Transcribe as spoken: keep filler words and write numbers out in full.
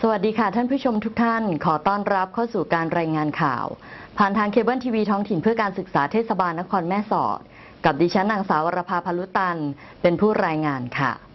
สวัสดีค่ะท่านผู้ชมทุกท่านขอต้อนรับเข้าสู่การรายงานข่าวผ่านทางเคเบิลทีวีท้องถิ่นเพื่อการศึกษาเทศบาลนครแม่สอดกับดิฉันนางสาววรภา พลุตันเป็นผู้รายงานค่ะ